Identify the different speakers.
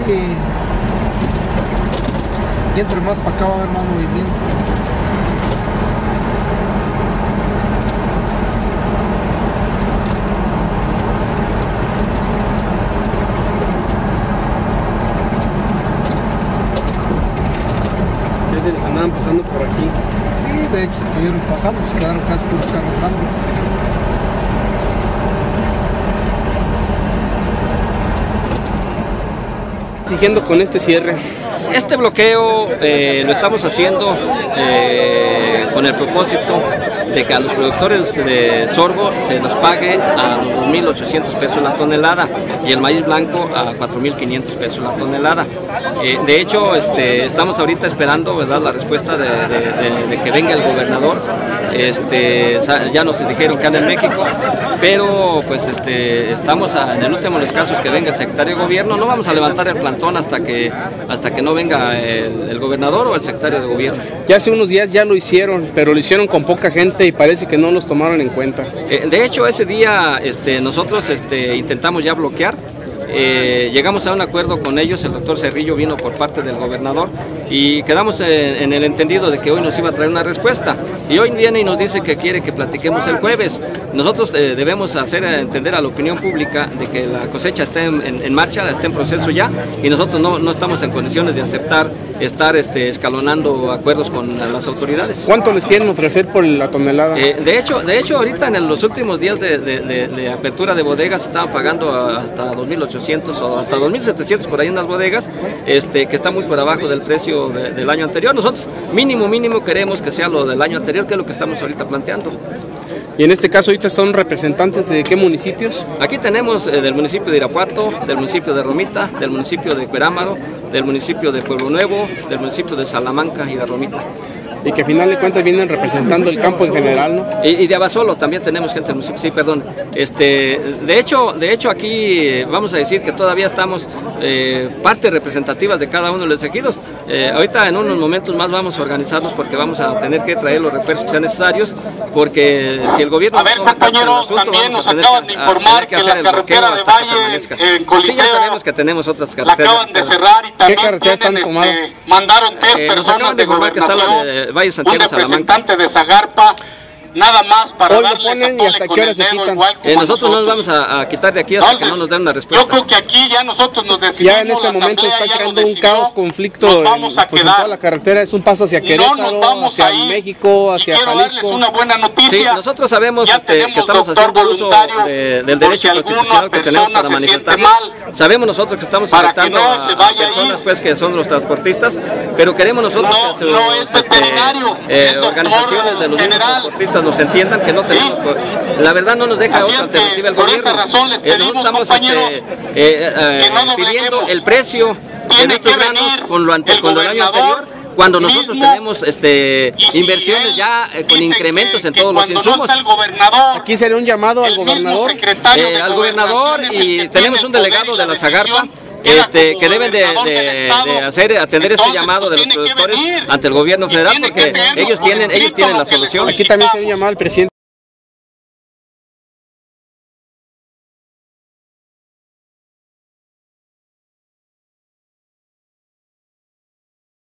Speaker 1: y entre más para acá va a haber más movimiento.
Speaker 2: Ya se les andaban pasando por aquí.
Speaker 1: Sí, de hecho estuvieron pasando, pues quedaron casi puros carros grandes.
Speaker 2: Siguiendo con este cierre. Este bloqueo lo estamos haciendo con el propósito de que a los productores de sorgo se nos pague a los 2.800 pesos la tonelada y el maíz blanco a 4.500 pesos la tonelada. De hecho, estamos ahorita esperando, ¿verdad?, la respuesta de que venga el gobernador. Ya nos dijeron que anda en México, pero pues estamos en el último de los casos que venga el secretario de gobierno. No vamos a levantar el plantón hasta que no venga el gobernador o el secretario de gobierno.
Speaker 3: Ya hace unos días ya lo hicieron, pero lo hicieron con poca gente y parece que no nos tomaron en cuenta.
Speaker 2: De hecho, ese día nosotros intentamos ya bloquear. Llegamos a un acuerdo con ellos, el doctor Cerrillo vino por parte del gobernador y quedamos en el entendido de que hoy nos iba a traer una respuesta, y hoy viene y nos dice que quiere que platiquemos el jueves. Nosotros debemos hacer entender a la opinión pública de que la cosecha está en marcha, está en proceso ya, y nosotros no estamos en condiciones de aceptar estar escalonando acuerdos con las autoridades.
Speaker 3: ¿Cuánto les quieren ofrecer por la tonelada?
Speaker 2: De hecho ahorita en los últimos días de apertura de bodegas estaban pagando hasta 2.800 o hasta 2.700 por ahí en las bodegas, que está muy por abajo del precio del año anterior. Nosotros mínimo queremos que sea lo del año anterior, que es lo que estamos ahorita planteando.
Speaker 3: Y en este caso ahorita son representantes de ¿qué municipios?
Speaker 2: Aquí tenemos del municipio de Irapuato, del municipio de Romita, del municipio de Cuerámaro, del municipio de Pueblo Nuevo, del municipio de Salamanca y de Romita.
Speaker 3: Y que a final de cuentas vienen representando el campo en general, ¿no?
Speaker 2: Y de Abasolo también tenemos gente del municipio, sí, perdón. De hecho aquí vamos a decir que todavía estamos partes representativas de cada uno de los ejidos. Ahorita en unos momentos más vamos a organizarnos porque vamos a tener que traer los refuerzos que sean necesarios, porque si el gobierno...
Speaker 4: A ver, compañeros, también nos acaban de informar que la carretera de Valle en Coliseo,
Speaker 2: sí, ya sabemos que tenemos otras carreteras.
Speaker 4: La acaban de cerrar y también
Speaker 3: ¿qué carreteras están tomadas?
Speaker 4: Mandaron 3
Speaker 2: nos
Speaker 4: personas
Speaker 2: acaban de informar que está la de Valle Santiago,
Speaker 4: un
Speaker 2: Salamanca.
Speaker 4: representante de Zagarpa, nada más para
Speaker 3: Hoy lo
Speaker 4: darles
Speaker 3: ponen
Speaker 4: a
Speaker 3: y hasta
Speaker 4: tole
Speaker 3: qué hora
Speaker 4: con
Speaker 3: se
Speaker 4: el dedo,
Speaker 3: quitan.
Speaker 4: igual como
Speaker 2: Nosotros no nos vamos a quitar de aquí hasta
Speaker 4: Entonces,
Speaker 2: que no nos den una respuesta.
Speaker 4: Yo creo que aquí ya nosotros nos decidimos.
Speaker 3: Ya en este momento está creando un caos, conflicto en toda la carretera. Es un paso hacia Querétaro, hacia México, hacia Jalisco.
Speaker 4: Una buena noticia.
Speaker 2: Sí, nosotros sabemos que estamos haciendo uso del derecho constitucional que tenemos para manifestarnos. Sabemos nosotros que estamos afectando a personas pues que son los transportistas, pero queremos nosotros que las organizaciones de los mismos transportistas nos entiendan que no tenemos, la verdad no nos deja otra alternativa el gobierno. Nosotros estamos pidiendo el precio de nuestros granos con lo del año anterior, cuando nosotros tenemos inversiones ya con incrementos en todos los insumos.
Speaker 3: Aquí sería un llamado al gobernador.
Speaker 2: Y tenemos un delegado de la Zagarpa que deben de atender este llamado de los productores ante el gobierno federal, porque ellos tienen la solución.
Speaker 3: Aquí también se ha llamado al presidente.